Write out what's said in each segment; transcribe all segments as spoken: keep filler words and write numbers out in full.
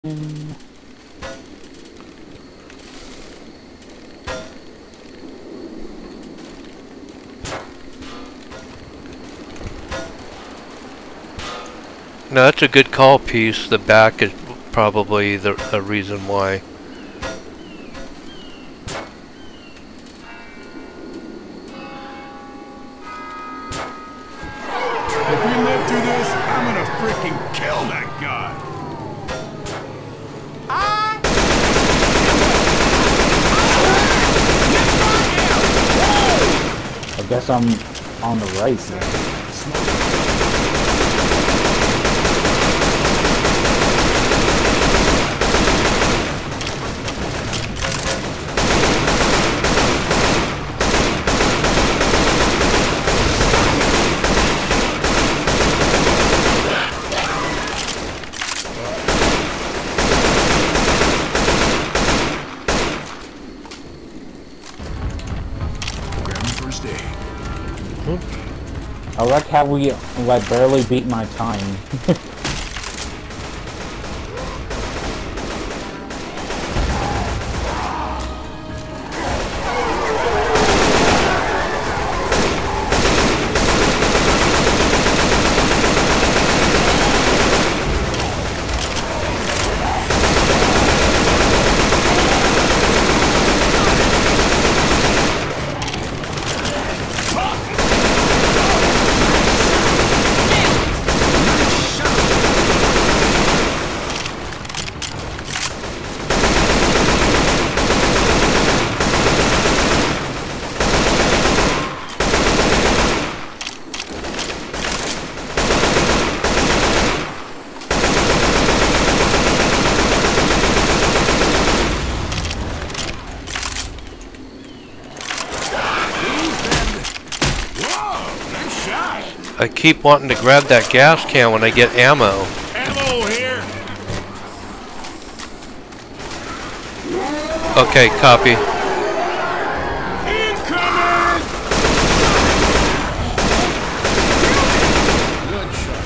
Mm. No, that's a good call piece. The back is probably the, the reason why. If we live through this, I'm gonna freaking kill that guy. I guess I'm on the right side. I like how we like barely beat my time. I keep wanting to grab that gas can when I get ammo. Ammo here. Okay, copy. Incoming. Good shot.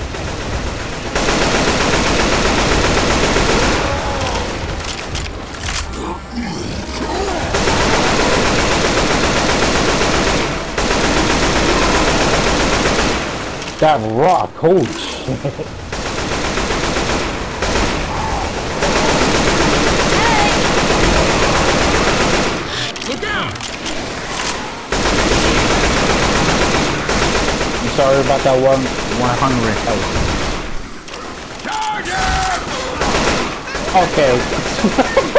That rock, holy shit. Look out! I'm sorry about that one one hundred health. Okay.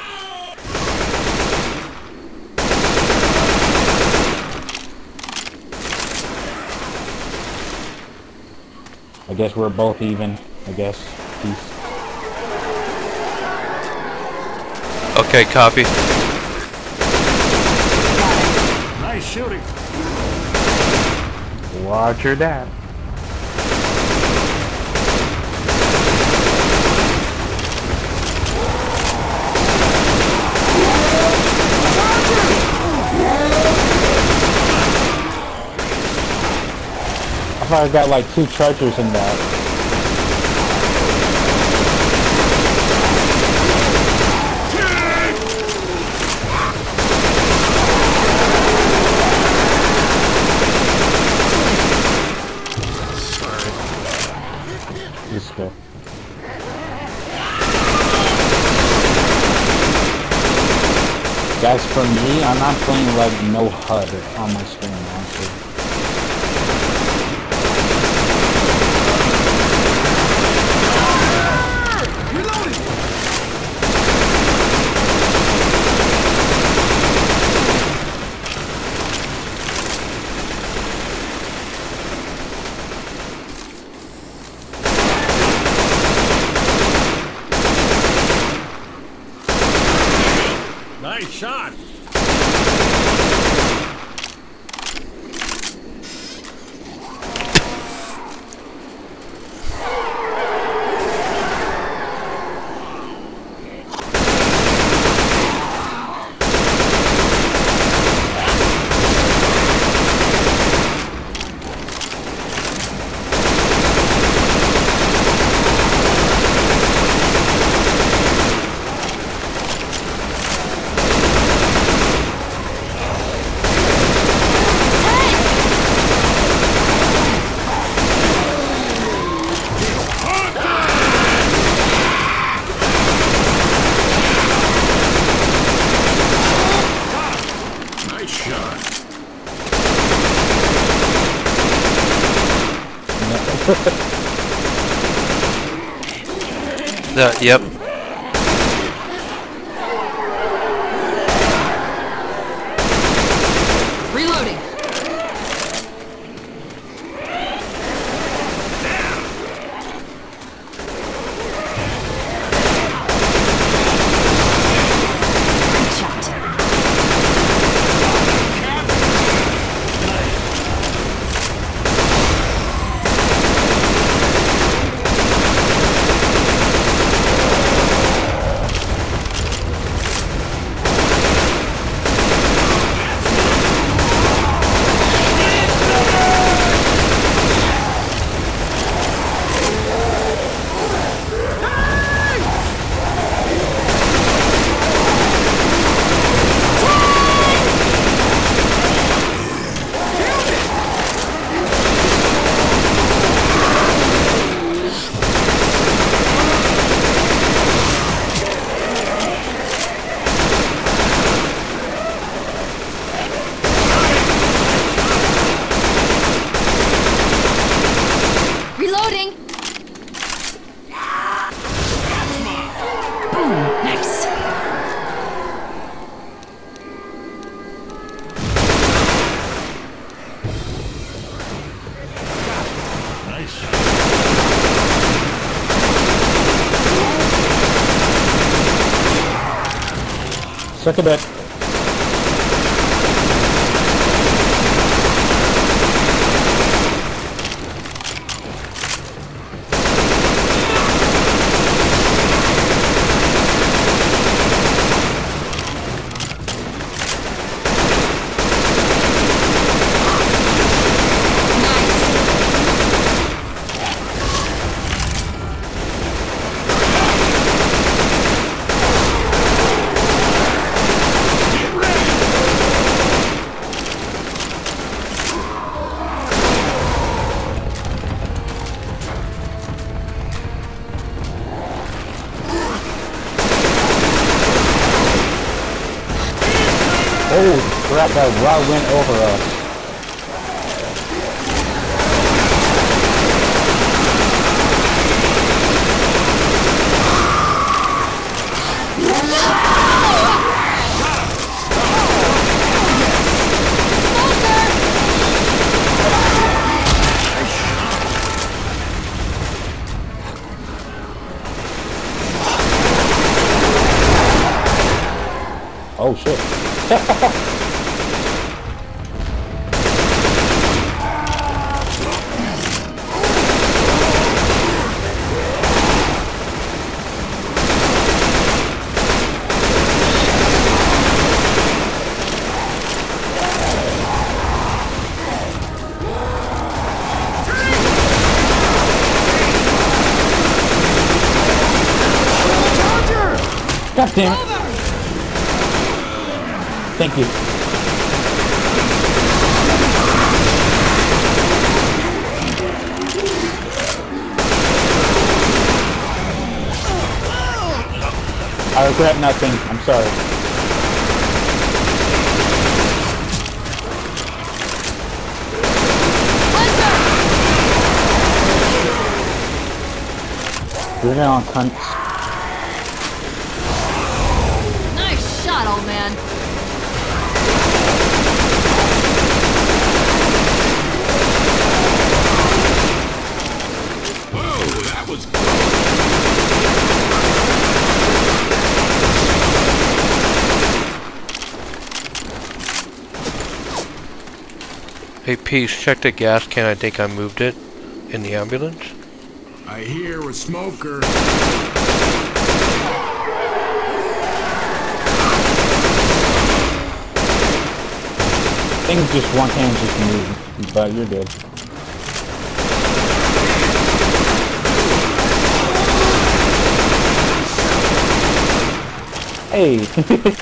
I guess we're both even, I guess. Peace. Okay, copy. Nice shooting. Roger that. I thought I got like two chargers in that. Let's go. Guys, for me, I'm not playing like no H U D on my screen, honestly. Nice shot. That, yep. Reloading. Great shot. Reloading. Boom. Nice. Suck a bit. Holy crap, that wow went over us. Oh shit. God damn it. Thank you. I regret nothing. I'm sorry. Bring it on, cunts. Nice shot, old man. Whoa, that was Hey, Peace, check the gas can. I think I moved it in the ambulance. I hear a smoker. Things just one can just move, but you're good. Hey.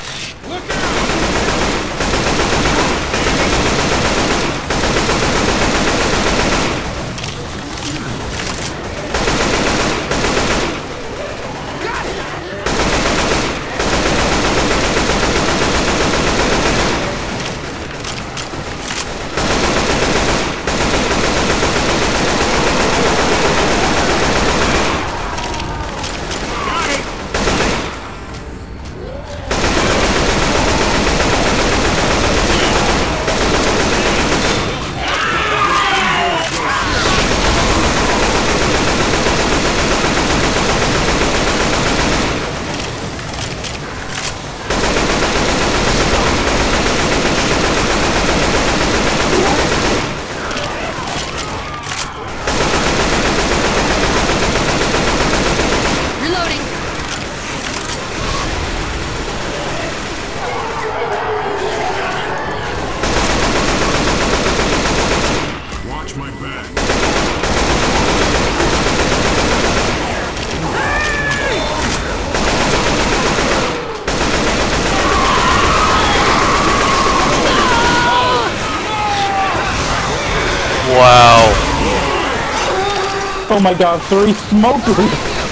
Oh my god, three smokers!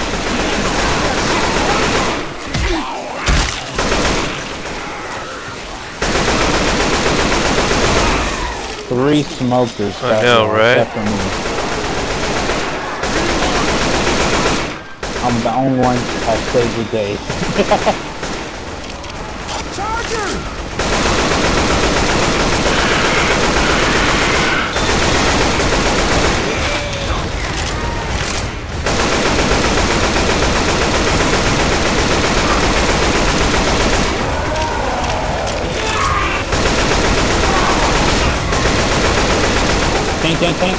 Three smokers. I know, right? Except for me. I'm the only one that saved the day. Charger! Tank, tank, tank.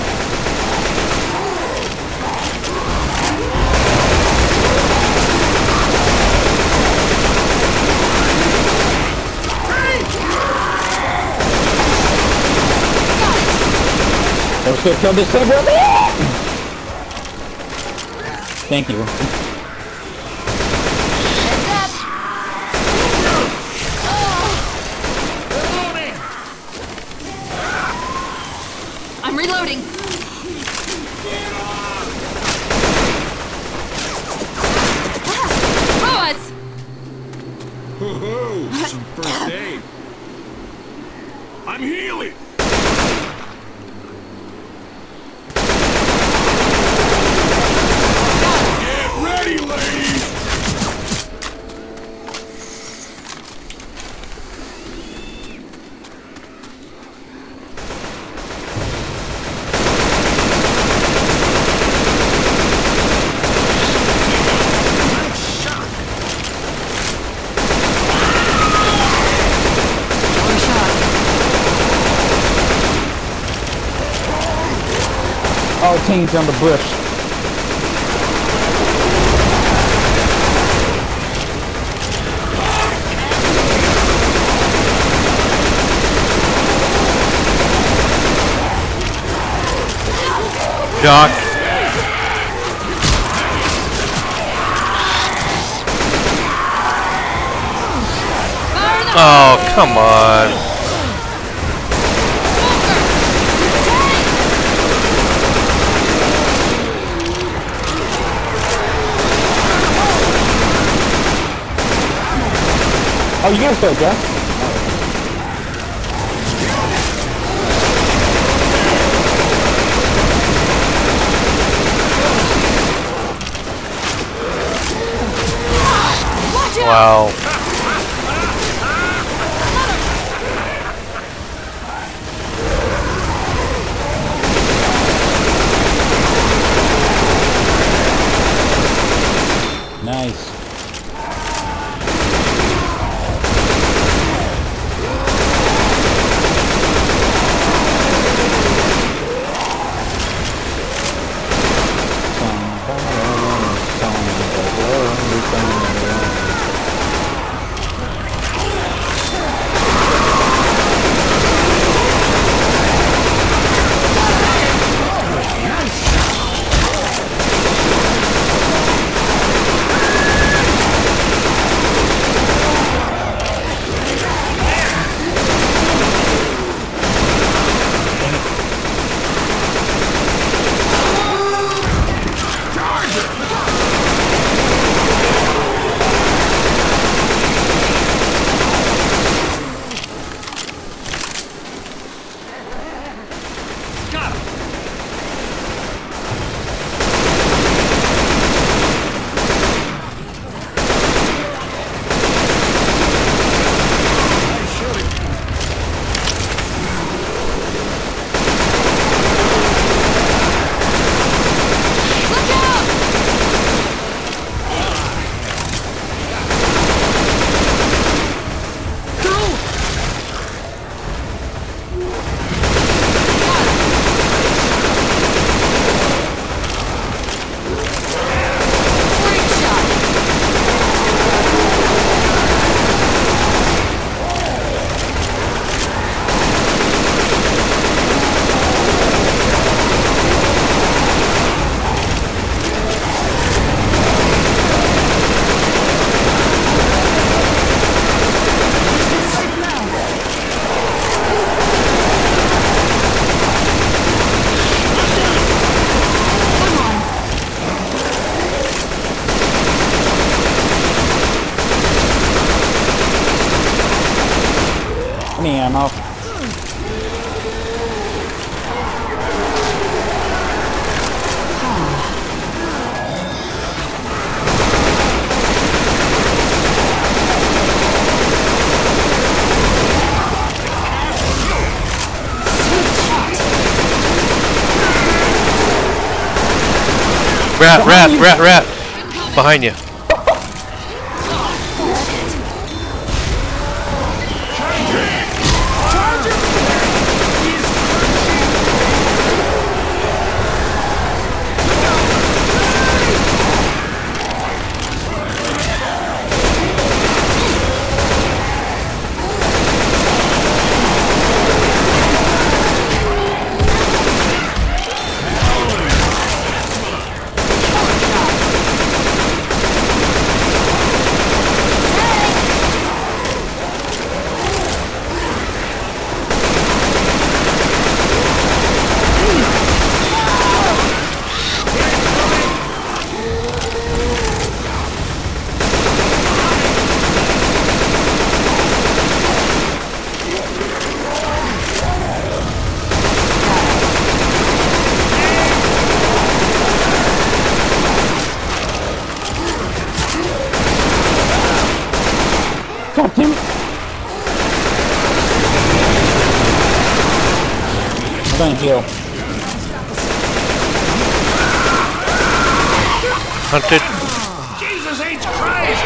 Let's go kill this thing, brother! Thank you. Heads up. I'm reloading. Boas! Ho-ho! Some first aid. I'm healing! Get ready, ladies! One shot. Oh, team's on the bush. Doc. Fire in the Oh, come on. Oh, you guys go, Jeff. Watch out! Wow. Nice. me ammo. Rat, rat, rat, rat! Behind you. God damn it! I'm gonna heal. Hunted. Jesus H. Christ!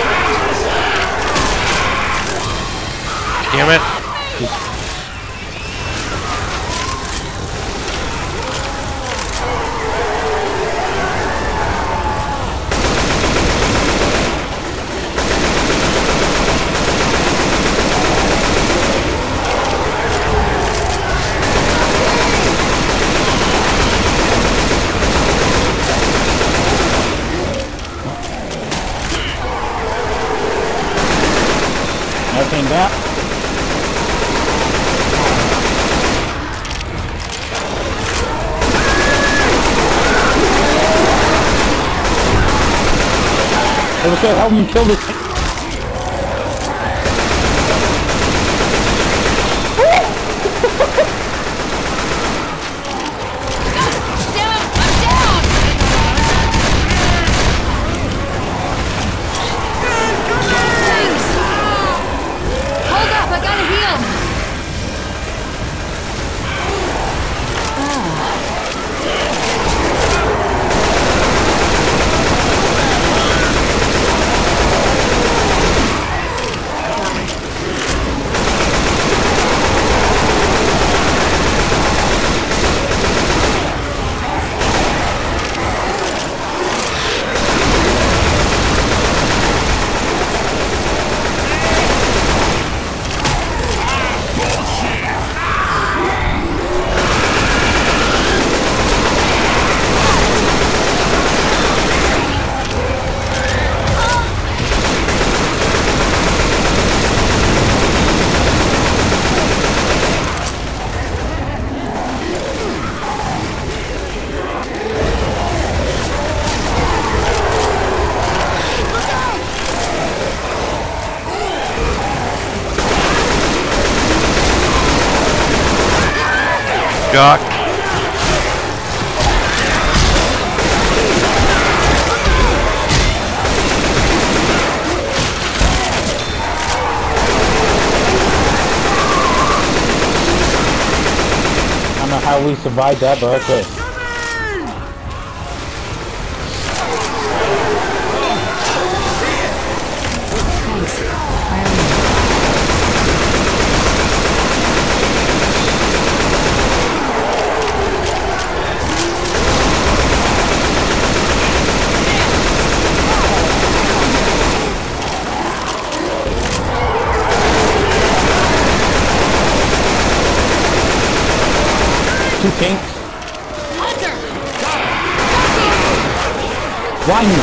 Damn it. Nothing back. Okay, help me kill this thing. Damn it, I'm down! Thanks. Hold up, I gotta heal. Jock. I don't know how we survived that, but okay. Two tanks. Hunter! Why me?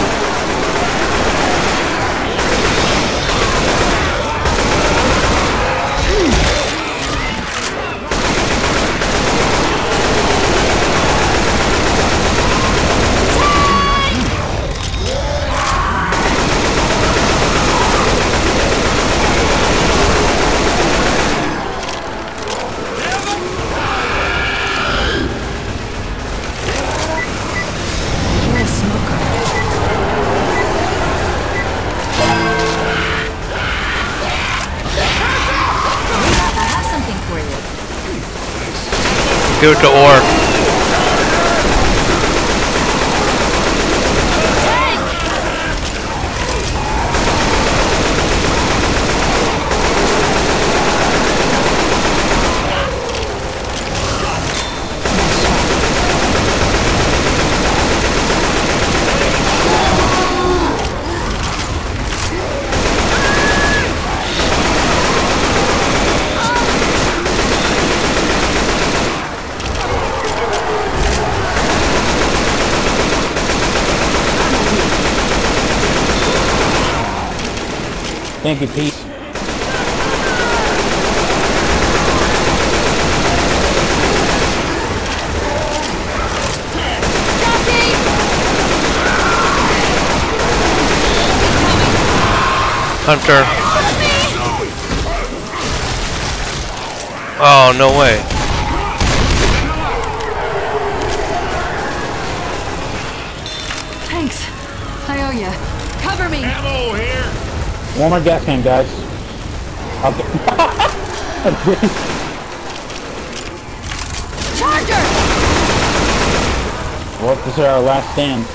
Give it to Orr. Thank you, Pete. Hunter. Oh, no way. Thanks. I owe you. Cover me. Ammo here. One more gas can, guys. I'll get Charger! well, this is our last stand.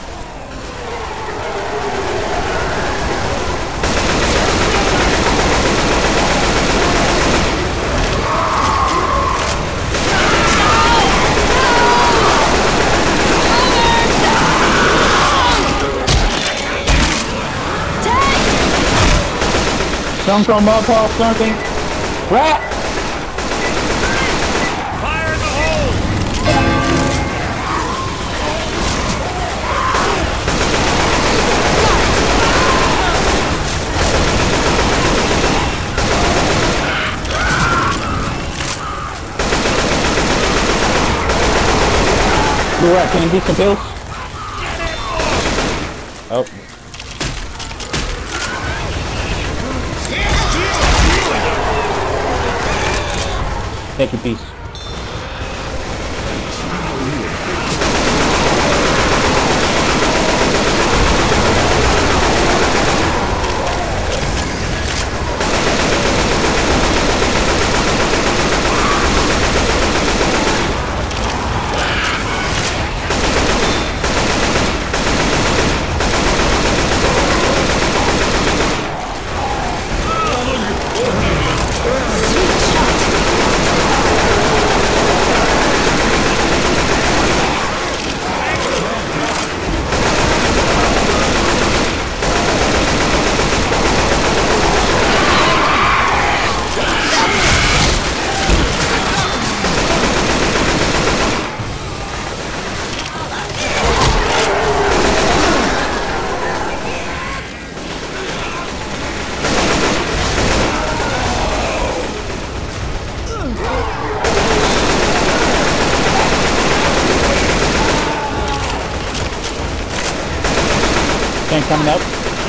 Some from up, Paul, something. Rat! Fire in the hole. Blue Rat, can you beat some pills? Oh. Take your piece. Tank coming up.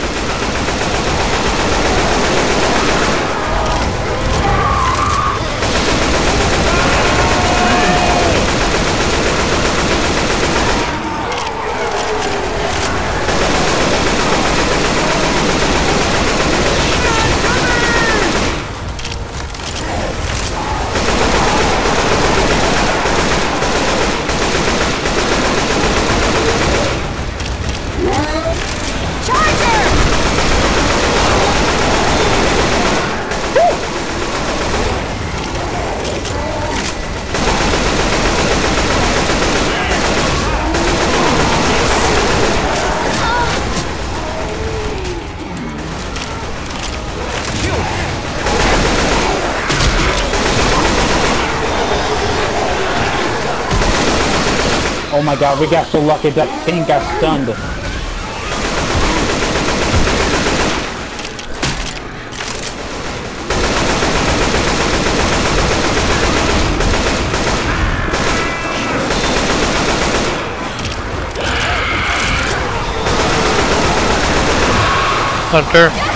Oh my god, we got so lucky that thing got stunned. Hunter.